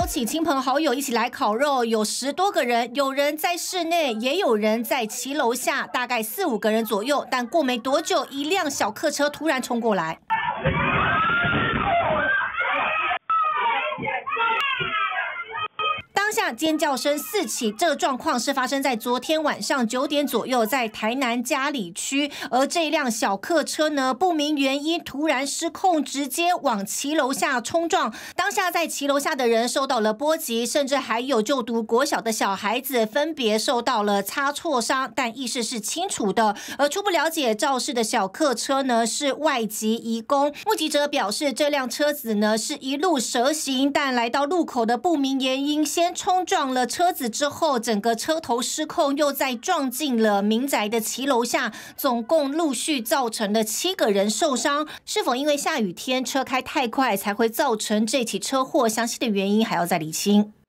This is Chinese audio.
请亲朋好友一起来烤肉，有10多个人，有人在室内，也有人在骑楼下，大概4、5个人左右。但过没多久，一辆小客车突然冲过来。当下尖叫声四起，这个状况是发生在昨天晚上9点左右，在台南佳里区。而这一辆小客车呢，不明原因突然失控，直接往骑楼下冲撞。当下在骑楼下的人受到了波及，甚至还有就读国小的小孩子分别受到了擦挫伤，但意识是清楚的。而初步了解，肇事的小客车呢是外籍移工。目击者表示，这辆车子呢是一路蛇行，但来到路口的不明原因，先冲撞了车子之后，整个车头失控，又再撞进了民宅的骑楼下，总共陆续造成了7个人受伤。是否因为下雨天车开太快才会造成这起车祸？详细的原因还要再厘清。